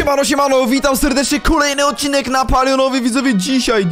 Siemano, witam serdecznie, kolejny odcinek na Palionowie, widzowie. Dzisiaj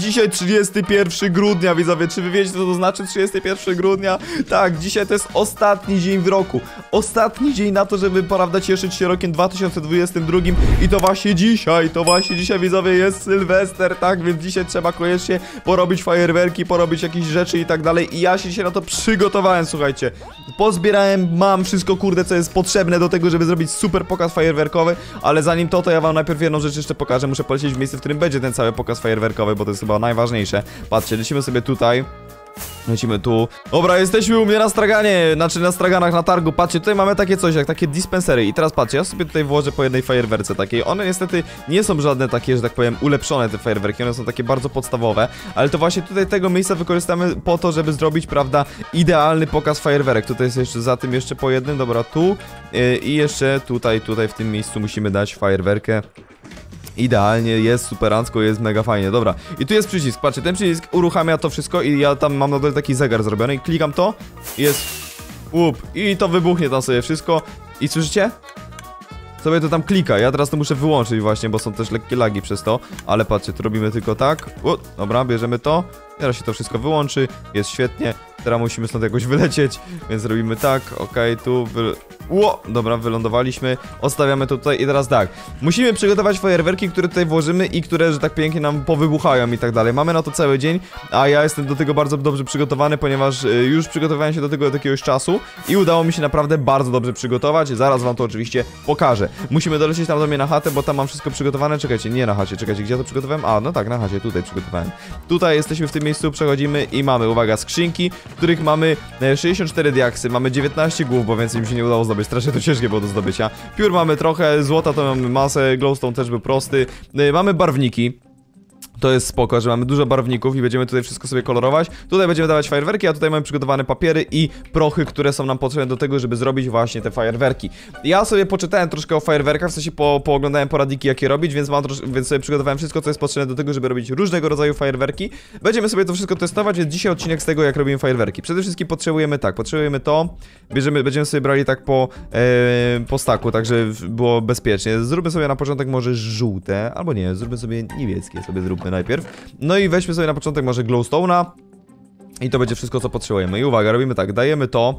31 grudnia, widzowie. Czy wy wiecie, co to znaczy 31 grudnia? Tak, dzisiaj to jest ostatni dzień w roku. Ostatni dzień na to, żeby, prawda, cieszyć się rokiem 2022. I to właśnie dzisiaj, widzowie, jest Sylwester, tak? Więc dzisiaj trzeba koniecznie porobić fajerwerki, porobić jakieś rzeczy i tak dalej. I ja się dzisiaj na to przygotowałem, słuchajcie. Pozbierałem, mam wszystko, kurde, co jest potrzebne do tego, żeby zrobić super pokaz fajerwerkowy. Ale zanim to ja wam najpierw jedną rzecz jeszcze pokażę. Muszę polecieć w miejsce, w którym będzie ten cały pokaz fajerwerkowy, bo to jest chyba najważniejsze. Patrzcie, lecimy sobie tutaj. Lecimy tu. Dobra, jesteśmy u mnie na straganie, znaczy na straganach na targu. Patrzcie, tutaj mamy takie coś, jak takie dispensery. I teraz patrzcie, ja sobie tutaj włożę po jednej fajerwerce takiej. One niestety nie są żadne takie, że tak powiem, ulepszone te fajerwerki. One są takie bardzo podstawowe. Ale to właśnie tutaj tego miejsca wykorzystamy po to, żeby zrobić, prawda, idealny pokaz fajerwerek. Tutaj jest jeszcze za tym jeszcze po jednym, dobra, tu. I jeszcze tutaj w tym miejscu musimy dać fajerwerkę. Idealnie, jest superancko, jest mega fajnie, dobra. I tu jest przycisk, patrzcie, ten przycisk uruchamia to wszystko i ja tam mam na dole taki zegar zrobiony i klikam to i jest łup i to wybuchnie tam sobie wszystko i słyszycie? Sobie to tam klika, ja teraz to muszę wyłączyć właśnie, bo są też lekkie lagi przez to. Ale patrzcie, tu robimy tylko tak. Dobra, bierzemy to. Teraz się to wszystko wyłączy, jest świetnie. Teraz musimy stąd jakoś wylecieć, więc robimy tak, okej, tu dobra, wylądowaliśmy. Odstawiamy to tutaj i teraz tak. Musimy przygotować fajerwerki, które tutaj włożymy i które, że tak pięknie nam powybuchają i tak dalej. Mamy na to cały dzień, a ja jestem do tego bardzo dobrze przygotowany, ponieważ już przygotowałem się do tego od jakiegoś czasu i udało mi się naprawdę bardzo dobrze przygotować. Zaraz wam to oczywiście pokażę. Musimy dolecieć tam do mnie na chatę, bo tam mam wszystko przygotowane. Czekajcie, nie na chacie, czekajcie, gdzie ja to przygotowałem? A, no tak, na chacie, tutaj przygotowałem. Tutaj jesteśmy w tym miejscu, przechodzimy i mamy, uwaga, skrzynki, w których mamy 64 diaksy, mamy 19 głów, bo więcej mi się nie udało zdobyć, strasznie to ciężkie było do zdobycia. Piór mamy trochę, złota to mamy masę, glowstone też był prosty. Mamy barwniki. To jest spoko, że mamy dużo barwników i będziemy tutaj wszystko sobie kolorować. Tutaj będziemy dawać fajerwerki, a tutaj mamy przygotowane papiery i prochy, które są nam potrzebne do tego, żeby zrobić właśnie te fajerwerki. Ja sobie poczytałem troszkę o fajerwerkach, w sensie pooglądałem poradniki, jakie robić, więc sobie przygotowałem wszystko, co jest potrzebne do tego, żeby robić różnego rodzaju fajerwerki. Będziemy sobie to wszystko testować, więc dzisiaj odcinek z tego, jak robimy fajerwerki. Przede wszystkim potrzebujemy to, będziemy sobie brali tak po staku, tak żeby było bezpiecznie. Zróbmy sobie na początek może żółte, albo nie, zróbmy sobie niebieskie, zróbmy najpierw. No i weźmy sobie na początek może glowstone'a. I to będzie wszystko, co potrzebujemy. I uwaga, robimy tak, dajemy to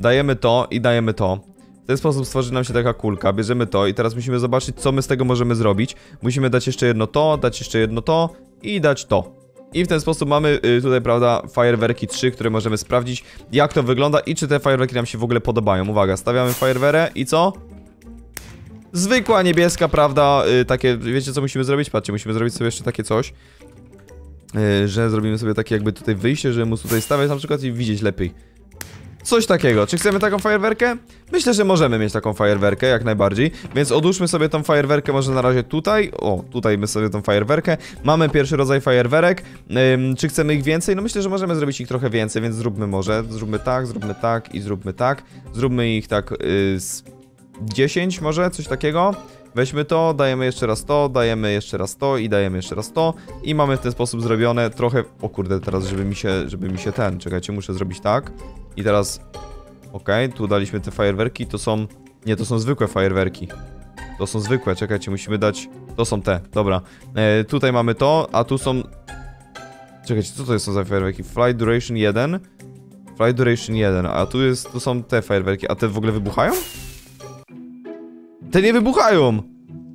i dajemy to. W ten sposób stworzy nam się taka kulka, bierzemy to i teraz musimy zobaczyć, co my z tego możemy zrobić. Musimy dać jeszcze jedno to, dać jeszcze jedno to i dać to. I w ten sposób mamy tutaj, prawda, fajerwerki 3, które możemy sprawdzić, jak to wygląda i czy te fajerwerki nam się w ogóle podobają. Uwaga, stawiamy fajerwerę i co? Zwykła niebieska, prawda, takie, wiecie co musimy zrobić? Patrzcie, musimy zrobić sobie jeszcze takie coś, że zrobimy sobie takie jakby tutaj wyjście, żeby móc tutaj stawiać na przykład i widzieć lepiej. Coś takiego. Czy chcemy taką fajerwerkę? Myślę, że możemy mieć taką fajerwerkę, jak najbardziej. Więc odłóżmy sobie tą fajerwerkę może na razie tutaj. O, tutaj my sobie tą fajerwerkę. Mamy pierwszy rodzaj fajerwerek. Czy chcemy ich więcej? No myślę, że możemy zrobić ich trochę więcej, więc zróbmy może. Zróbmy tak i zróbmy tak. Zróbmy ich tak z 10 może, coś takiego. Weźmy to, dajemy jeszcze raz to, dajemy jeszcze raz to i dajemy jeszcze raz to. I mamy w ten sposób zrobione trochę... O kurde, teraz żeby mi się czekajcie, muszę zrobić tak. I teraz... Okej, tu daliśmy te fajerwerki, to są... Nie, to są zwykłe fajerwerki. To są zwykłe, czekajcie, musimy dać... To są te, dobra. Tutaj mamy to, a tu są... Czekajcie, co to są za fajerwerki? Flight Duration 1. Flight Duration 1, a tu są te fajerwerki. A te w ogóle wybuchają? Te nie wybuchają!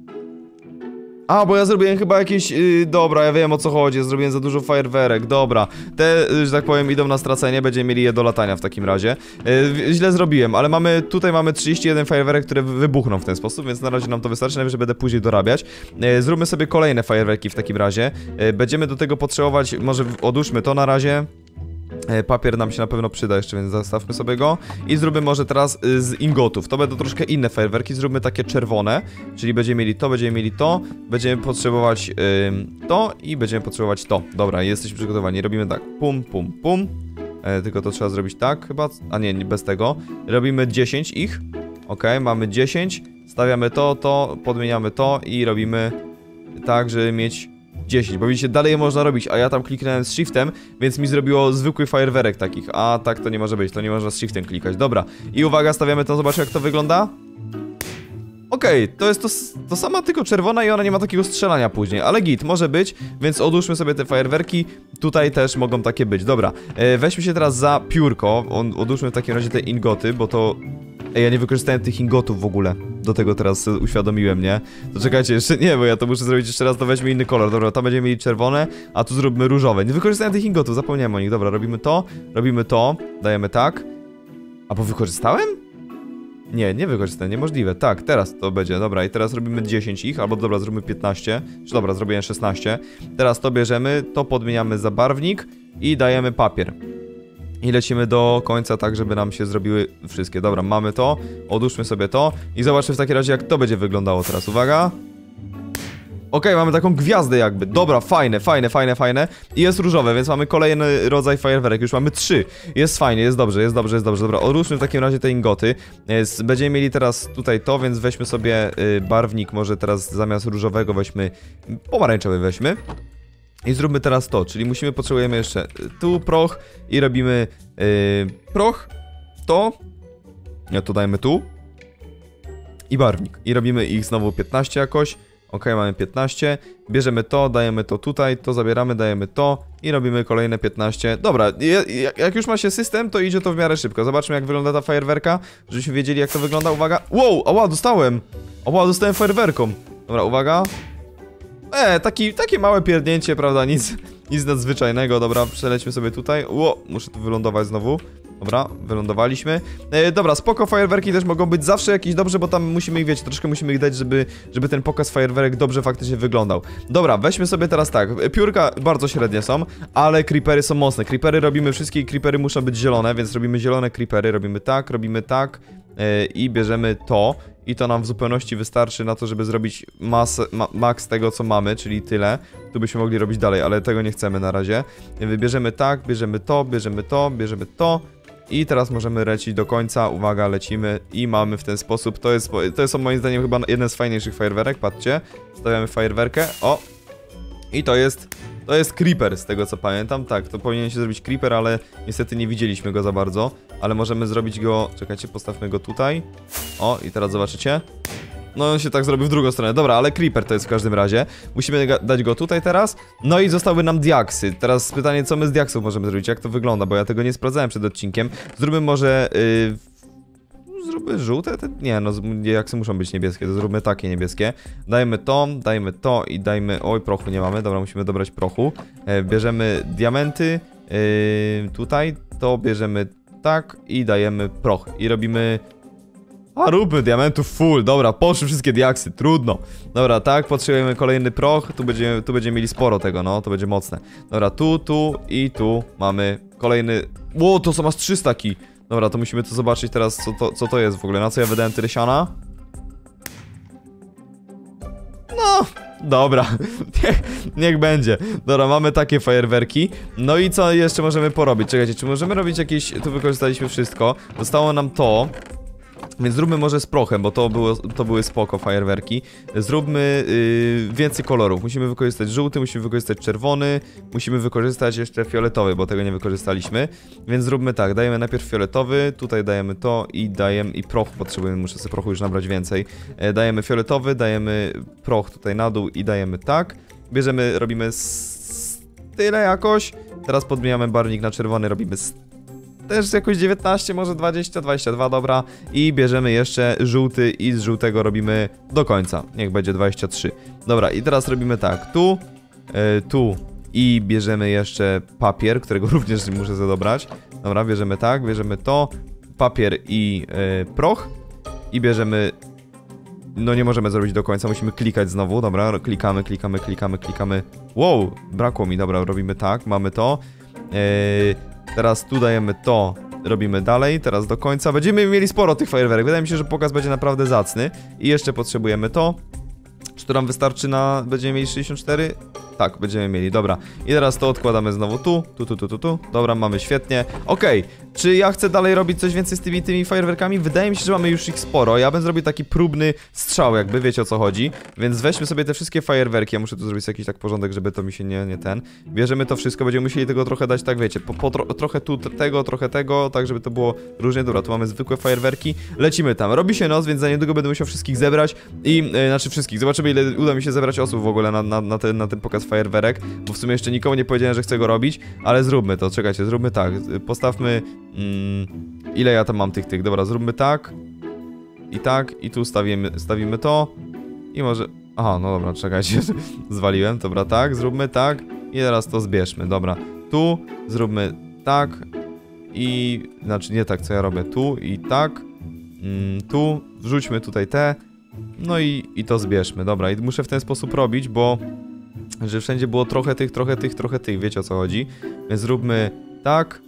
A, bo ja zrobiłem chyba jakieś... dobra, ja wiem o co chodzi, ja zrobiłem za dużo fajerwerek, dobra. Te, że tak powiem, idą na stracenie, będziemy mieli je do latania w takim razie. Źle zrobiłem, ale tutaj mamy 31 fajerwerek, które wybuchną w ten sposób, więc na razie nam to wystarczy, najwyżej będę później dorabiać. Zróbmy sobie kolejne fajerwerki w takim razie. Będziemy do tego potrzebować, może odłóżmy to na razie. Papier nam się na pewno przyda jeszcze, więc zostawmy sobie go. I zróbmy może teraz z ingotów. To będą troszkę inne fajerwerki, zróbmy takie czerwone. Czyli będziemy mieli to, będziemy potrzebować to i będziemy potrzebować to. Dobra, jesteśmy przygotowani, robimy tak, pum, pum, pum. Tylko to trzeba zrobić tak chyba, a nie, bez tego. Robimy 10 ich. Okej, mamy 10. Stawiamy to, podmieniamy to i robimy tak, żeby mieć 10, bo widzicie, dalej je można robić, a ja tam kliknąłem z shiftem, więc mi zrobiło zwykły fajerwerek takich, a tak to nie może być, to nie można z shiftem klikać, dobra. I uwaga, stawiamy to, zobaczmy jak to wygląda. Okej, to jest to sama, tylko czerwona i ona nie ma takiego strzelania później, ale git, może być, więc odłóżmy sobie te fajerwerki, tutaj też mogą takie być. Dobra, weźmy się teraz za piórko, odłóżmy w takim razie te ingoty, bo to... Ej, ja nie wykorzystałem tych ingotów w ogóle. Do tego teraz uświadomiłem, nie? To czekajcie, jeszcze nie, bo ja to muszę zrobić jeszcze raz, to weźmy inny kolor. Dobra, tam będziemy mieli czerwone, a tu zróbmy różowe. Nie wykorzystałem tych ingotów, zapomniałem o nich. Dobra, robimy to, dajemy tak. A bo wykorzystałem? Nie wykorzystałem, niemożliwe. Tak, teraz to będzie, dobra, i teraz robimy 10 ich, albo dobra, zrobimy 15. Czy dobra, zrobiłem 16. Teraz to bierzemy, to podmieniamy za barwnik i dajemy papier. I lecimy do końca tak, żeby nam się zrobiły wszystkie. Dobra, mamy to, odłóżmy sobie to i zobaczmy w takim razie, jak to będzie wyglądało teraz. Uwaga. Okej, mamy taką gwiazdę jakby. Dobra, fajne. I jest różowe, więc mamy kolejny rodzaj fajerwerek. Już mamy 3. Jest fajnie, jest dobrze. Dobra, odłóżmy w takim razie te ingoty. Będziemy mieli teraz tutaj to, więc weźmy sobie barwnik. Może teraz zamiast różowego weźmy pomarańczowy weźmy. I zróbmy teraz to, czyli potrzebujemy jeszcze tu proch i robimy proch, to, nie, to dajmy tu i barwnik. I robimy ich znowu 15 jakoś. Ok, mamy 15, bierzemy to, dajemy to tutaj, to zabieramy, dajemy to i robimy kolejne 15. Dobra, jak już ma się system, to idzie to w miarę szybko. Zobaczmy, jak wygląda ta fajerwerka, żebyśmy wiedzieli, jak to wygląda. Uwaga, wow, ała, dostałem fajerwerką. Dobra, uwaga. Takie małe pierdnięcie, prawda, nic nadzwyczajnego. Dobra, przelećmy sobie tutaj. Muszę tu wylądować znowu. Dobra, wylądowaliśmy. Dobra, spoko, fajerwerki też mogą być zawsze jakieś dobrze, bo tam musimy ich, wiecie, troszkę musimy ich dać, żeby ten pokaz fajerwerek dobrze faktycznie wyglądał. Dobra, weźmy sobie teraz tak, piórka bardzo średnie są, ale creepery są mocne. Creepery robimy wszystkie i creepery muszą być zielone, więc robimy zielone creepery, robimy tak i bierzemy to. I to nam w zupełności wystarczy na to, żeby zrobić max tego, co mamy, czyli tyle. Tu byśmy mogli robić dalej, ale tego nie chcemy na razie. Wybierzemy tak, bierzemy to. I teraz możemy lecieć do końca. Uwaga, lecimy i mamy w ten sposób. To jest moim zdaniem chyba jeden z fajniejszych fajerwerek. Patrzcie, stawiamy fajerwerkę. O! I to jest creeper, z tego co pamiętam. Tak, to powinien się zrobić creeper, ale niestety nie widzieliśmy go za bardzo. Ale możemy zrobić go... Czekajcie, postawmy go tutaj. O, i teraz zobaczycie. No, on się tak zrobił w drugą stronę. Dobra, ale creeper to jest w każdym razie. Musimy dać go tutaj teraz. No i zostały nam diaksy. Teraz pytanie, co my z diaksów możemy zrobić? Jak to wygląda? Bo ja tego nie sprawdzałem przed odcinkiem. Zróbmy może... Zróbmy żółte? Nie, no diaksy muszą być niebieskie, to zróbmy takie niebieskie. Dajmy to i dajmy... Oj, prochu nie mamy, dobra, musimy dobrać prochu. Bierzemy diamenty. Tutaj to bierzemy tak i dajemy proch. I robimy... róbmy diamentów full, dobra, poszły wszystkie diaksy, trudno. Dobra, tak, potrzebujemy kolejny proch, tu będziemy mieli sporo tego, no, to będzie mocne. Dobra, tu i tu mamy kolejny... to są aż 3 staki. Dobra, to musimy to zobaczyć teraz, co to jest w ogóle, na co ja wydałem tyle siana. No, dobra, niech będzie. Dobra, mamy takie fajerwerki. No i co jeszcze możemy porobić? Czekajcie, czy możemy robić jakieś... Tu wykorzystaliśmy wszystko, zostało nam to. Więc zróbmy może z prochem, bo to były spoko fajerwerki. Zróbmy więcej kolorów. Musimy wykorzystać żółty, musimy wykorzystać czerwony, musimy wykorzystać jeszcze fioletowy, bo tego nie wykorzystaliśmy. Więc zróbmy tak, dajemy najpierw fioletowy, tutaj dajemy to i dajemy... I proch potrzebujemy, muszę sobie prochu już nabrać więcej. Dajemy fioletowy, dajemy proch tutaj na dół i dajemy tak. Bierzemy, robimy tyle jakoś. Teraz podmieniamy barwnik na czerwony, robimy też jakoś 19, może 20, 22, dobra. I bierzemy jeszcze żółty i z żółtego robimy do końca. Niech będzie 23. Dobra, i teraz robimy tak, tu i bierzemy jeszcze papier, którego również muszę zadobrać. Dobra, bierzemy tak, bierzemy to, papier i proch. I bierzemy... No nie możemy zrobić do końca, musimy klikać znowu, dobra, klikamy. Wow, brakło mi, dobra, robimy tak, mamy to. Teraz tu dajemy to, robimy dalej, teraz do końca. Będziemy mieli sporo tych fajerwerek, wydaje mi się, że pokaz będzie naprawdę zacny. I jeszcze potrzebujemy to. Czy to nam wystarczy na... Będziemy mieli 64? Tak, będziemy mieli, dobra. I teraz to odkładamy znowu tu. Dobra, mamy świetnie. Okej, czy ja chcę dalej robić coś więcej z tymi fajerwerkami? Wydaje mi się, że mamy już ich sporo. Ja bym zrobił taki próbny strzał, jakby, wiecie o co chodzi. Więc weźmy sobie te wszystkie fajerwerki. Ja muszę tu zrobić jakiś tak porządek, żeby to mi się nie ten. Bierzemy to wszystko, będziemy musieli tego trochę dać, tak wiecie, trochę tu tego, trochę tego, tak żeby to było różnie. Dobra, tu mamy zwykłe fajerwerki. Lecimy tam. Robi się noc, więc za niedługo będę musiał wszystkich zebrać i, znaczy wszystkich. Zobaczymy, ile uda mi się zebrać osób w ogóle na ten pokaz fajerwerek, bo w sumie jeszcze nikomu nie powiedziałem, że chcę go robić, ale zróbmy to, czekajcie, zróbmy tak. Postawmy, ile ja tam mam tych, dobra, zróbmy tak i tu stawimy to i może, aha, no dobra, czekajcie, zwaliłem, dobra, tak, zróbmy tak i teraz to zbierzmy, dobra, tu zróbmy tak i, znaczy nie tak, co ja robię, tu i tak, tu, wrzućmy tutaj te, no i to zbierzmy, dobra, i muszę w ten sposób robić, bo że wszędzie było trochę tych, wiecie o co chodzi, więc zróbmy tak,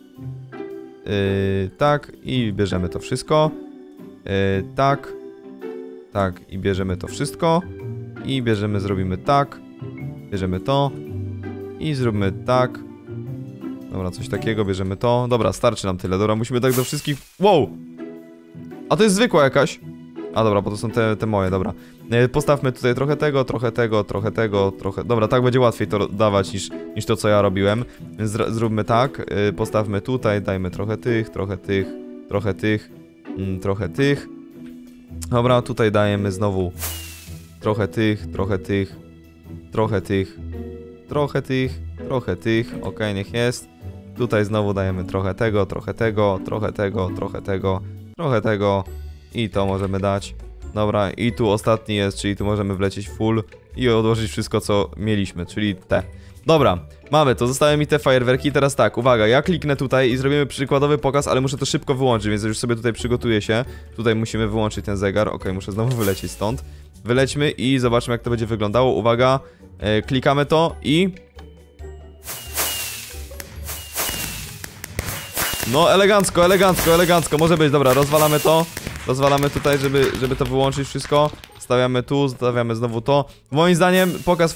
tak i bierzemy to wszystko, tak i bierzemy to wszystko i zrobimy tak, bierzemy to i zróbmy tak, dobra, coś takiego, bierzemy to, dobra, starczy nam tyle, dobra, musimy tak do wszystkich, wow, a to jest zwykła jakaś, a dobra, bo to są te moje, dobra. Postawmy tutaj trochę tego, dobra, tak będzie łatwiej to dawać niż to, co ja robiłem. Więc zróbmy tak, postawmy tutaj, dajmy trochę tych. Dobra, tutaj dajemy znowu trochę tych, okej, niech jest. Tutaj znowu dajemy trochę tego i to możemy dać. Dobra, i tu ostatni jest, czyli tu możemy wlecieć full i odłożyć wszystko, co mieliśmy, czyli te. Dobra, mamy to, zostały mi te fajerwerki. Teraz tak, uwaga, ja kliknę tutaj i zrobimy przykładowy pokaz, ale muszę to szybko wyłączyć, więc już sobie tutaj przygotuję się. Tutaj musimy wyłączyć ten zegar, okej, muszę znowu wylecieć stąd. Wylećmy i zobaczmy, jak to będzie wyglądało. Uwaga, klikamy to i... No, elegancko, może być, dobra, rozwalamy to. Rozwalamy tutaj, żeby to wyłączyć wszystko. Stawiamy tu, stawiamy znowu to. Moim zdaniem pokaz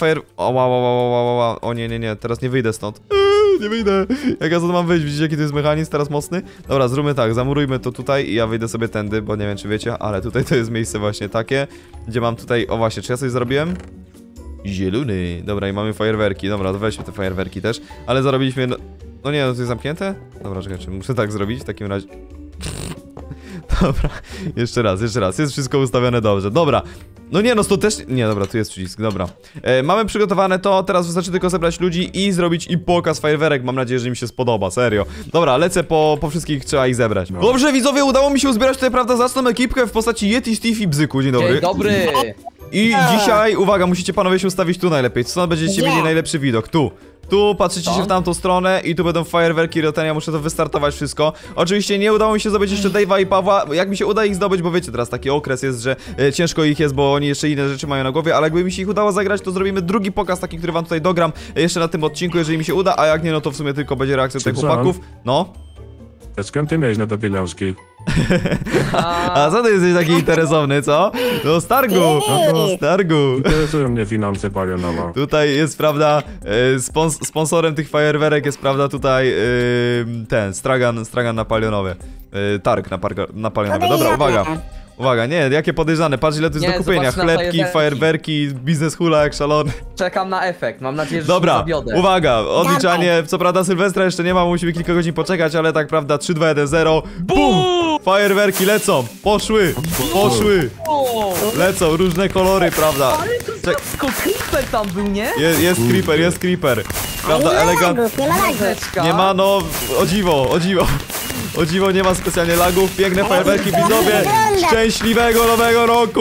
o nie, teraz nie wyjdę stąd. Nie wyjdę. Jak ja stąd mam wyjść? Widzicie, jaki to jest mechanizm teraz mocny? Dobra, zróbmy tak, zamurujmy to tutaj i ja wyjdę sobie tędy, bo nie wiem, czy wiecie, ale tutaj to jest miejsce właśnie takie, gdzie mam tutaj, o właśnie, czy ja coś zrobiłem? Zielony. Dobra, i mamy fajerwerki. Dobra, to weźmy te fajerwerki też, ale zarobiliśmy... No nie, no to jest zamknięte? Dobra, czekajcie, muszę tak zrobić w takim razie. Dobra, jeszcze raz, jest wszystko ustawione dobrze, dobra. No nie, no to też... Nie, dobra, tu jest przycisk, dobra. Mamy przygotowane to, teraz wystarczy tylko zebrać ludzi i zrobić im pokaz fajerwerek. Mam nadzieję, że im się spodoba, serio. Dobra, lecę po wszystkich, trzeba ich zebrać. No. Dobrze, widzowie, udało mi się uzbierać tutaj, prawda, zacną ekipkę w postaci Yeti, Steve i Bzyku. Dzień dobry. Dzień dobry. I dzisiaj, uwaga, musicie panowie się ustawić tu najlepiej. Stąd będziecie mieli najlepszy widok, tu. Tu patrzycie się w tamtą stronę i tu będą fajerwerki, ja muszę to wystartować wszystko. Oczywiście nie udało mi się zdobyć jeszcze Dave'a i Pawła, jak mi się uda ich zdobyć, bo wiecie, teraz taki okres jest, że ciężko ich jest, bo oni jeszcze inne rzeczy mają na głowie, ale jakby mi się ich udało zagrać, to zrobimy drugi pokaz taki, który wam tutaj dogram jeszcze na tym odcinku, jeżeli mi się uda, a jak nie, no to w sumie tylko będzie reakcja tych chłopaków. No. Skąd ty miałeś na to pieniążki? A co ty jesteś taki interesowny, co? No z targu, z targu. Interesują mnie finanse palionowe. Tutaj jest, prawda, sponsorem tych fajerwerek jest, prawda, tutaj ten, stragan napalionowy. Targ napalionowy. Dobra, uwaga. Uwaga, nie, jakie podejrzane, patrz ile tu jest do kupienia. Chlebki, fajerwerki, biznes hula jak szalony. Czekam na efekt, mam nadzieję, że dobra, się zawiodę. Uwaga, odliczanie, co prawda Sylwestra jeszcze nie ma, musimy kilka godzin poczekać, ale tak prawda, 3, 2, 1, 0. BUM! Fajerwerki lecą, poszły. Lecą, różne kolory, prawda. Tylko creeper tam był, nie? Jest creeper. Prawda, elegancko. Nie ma, no, o dziwo, nie ma specjalnie lagów, piękne fajerwerki, widzowie, szczęśliwego nowego roku!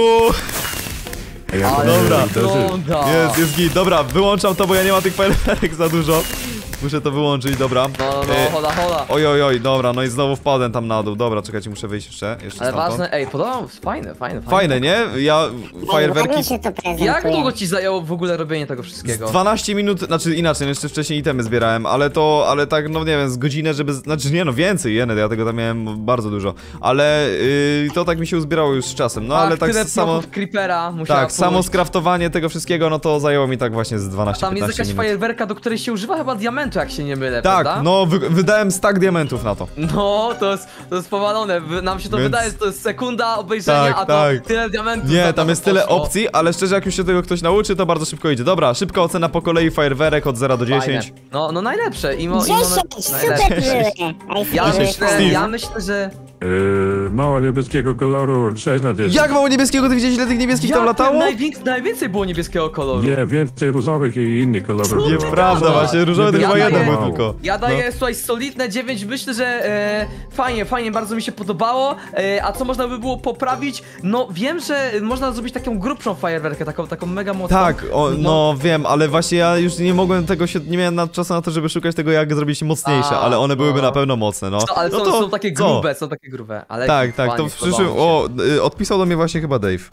Dobra, jest git, dobra, wyłączam to, bo ja nie mam tych fajerwerek za dużo. Muszę to wyłączyć, dobra. No, hola. Oj, dobra, no i znowu wpadłem tam na dół. Dobra, czekajcie, muszę wyjść jeszcze Ale stamtąd. ważne, ej, podobało, fajne. Fajne, nie? Ja fajerwerki... Ładnie się to prezentuje. Jak długo ci zajęło w ogóle robienie tego wszystkiego? 12 minut, znaczy inaczej, no jeszcze wcześniej itemy zbierałem, ale tak, no nie wiem, z godzinę, żeby, znaczy nie no, więcej, ja tego tam miałem bardzo dużo, ale to tak mi się uzbierało już z czasem, no ale tak tyle samo, creepera musiała tak, samo pójść. skraftowanie tego wszystkiego, no to zajęło mi tak właśnie z 12-15 minut. Tam jest jakaś fajerwerka, do której się używa chyba diamentu, jak się nie mylę, Tak, prawda? no wydałem stack diamentów na to. No, to jest powalone, nam się to Więc- wydaje, że to jest sekunda obejrzenia, Tak, a to tak. tyle diamentów. Nie, za tam to jest tyle poszło. opcji, ale szczerze, jak już się tego ktoś nauczy, to bardzo szybko idzie. Dobra, szybka ocena po kolei fajerwerek od 0 do 10. Fajne. No najlepsze, 10, super najlepsze. były. Ej, Ja myślę, że... Mało niebieskiego koloru, 6 na 10. Jak mało niebieskiego, ty widziałeś, ile tych niebieskich tam latało? Najwięcej było niebieskiego koloru. Nie, więcej różowych i innych kolorów. Nieprawda, No. właśnie, różowy to Ja chyba jeden daję- był tylko. Ja daję, słuchaj, solidne 9, myślę, że fajnie, bardzo mi się podobało, a co można by było poprawić? No wiem, że można zrobić taką grubszą fajerwerkę, taką mega mocną. Tak, no wiem, ale właśnie ja już nie mogłem tego nie miałem czasu na to, żeby szukać tego, jak zrobić mocniejsze, ale one byłyby no. na pewno mocne, no. Ale No są takie co? grube, ale Tak, to fajnie, w przyszłym, podobało mi się. odpisał do mnie właśnie chyba Dave,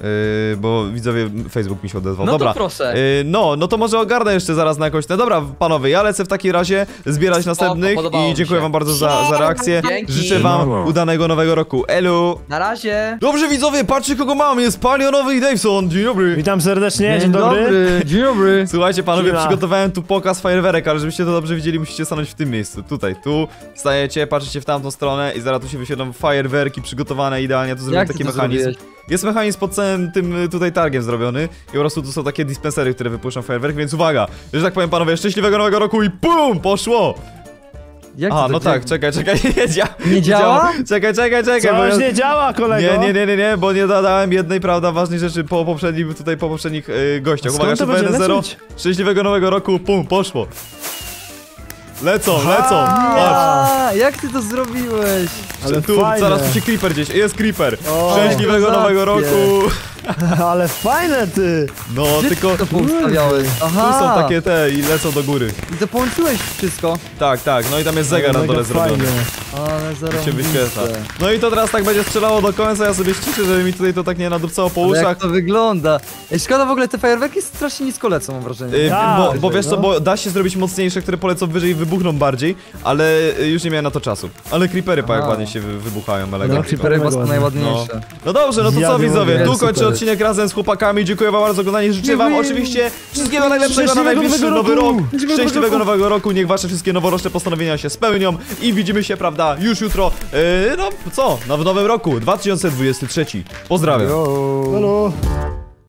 bo widzowie, Facebook mi się odezwał, No dobra. to proszę. No to może ogarnę jeszcze zaraz na jakąś, no dobra, panowie, ja lecę w takim razie zbierać następnych podobało i mi dziękuję się. wam bardzo za reakcję. Dzięki. Życzę wam Brawo. udanego nowego roku, elu! Na razie. Dobrze widzowie, patrzcie kogo mam, jest Palionowy i Daveson, dzień dobry! Witam serdecznie, dzień dobry. Dzień dobry. Słuchajcie panowie, Siema. przygotowałem tu pokaz fajerwerek, ale żebyście to dobrze widzieli, musicie stanąć w tym miejscu, tutaj, tu stajecie, patrzycie w tamtą stronę i zaraz tu się wyświetlą fajerwerki przygotowane idealnie, tu zrobiłem Jak taki ty to mechanizm. zrobiłeś? Jest mechanizm pod całym tym tutaj targiem zrobiony i po prostu tu są takie dispensery, które wypuszczą fajerwerki, więc uwaga, że tak powiem panowie, szczęśliwego nowego roku i PUM! Poszło! Jak A, no tak, czekaj, Nie działa? Czekaj, bo Coś ja... nie działa, kolego. Nie, bo nie dodałem jednej, prawda, ważnej rzeczy po poprzednich gościach. Skąd Uwaga, to szybko będziemy 1-0. lecieć? Szczęśliwego nowego roku, pum, poszło. Lecą, patrz. A, jak ty to zrobiłeś? Ale Tu, fajne. zaraz tu się creeper gdzieś, jest creeper. O, Szczęśliwego nowego roku. Ale fajne ty. No, tylko tu poustawiałeś? są takie te i lecą do góry. I to połączyłeś wszystko. Tak, no i tam jest zegar na Mega dole zrobiony. fajne. Ale zaraz. Się wyświetla. No i to teraz tak będzie strzelało do końca, ja sobie ściszę, żeby mi tutaj to tak nie nadupcało po uszach. Jak to wygląda? Ej, szkoda w ogóle, te fajerwerki strasznie nisko lecą, mam wrażenie. Tak, Bo wiesz co, no. bo da się zrobić mocniejsze, które polecą wyżej i wybuchną bardziej, ale już nie miałem na to czasu. Ale creepery jak ładnie się wybuchają elegancko. creepery chyba są najładniejsze. No dobrze, no to Ja co nie widzowie, mogę. tu Super. kończę odcinek razem z chłopakami, dziękuję wam bardzo za oglądanie, życzę wam oczywiście wszystkiego najlepszego na najbliższy nowy rok, szczęśliwego nowego roku, niech wasze wszystkie noworoczne postanowienia się spełnią i widzimy się, prawda, już jutro, no co, w nowym roku, 2023, pozdrawiam. Halo.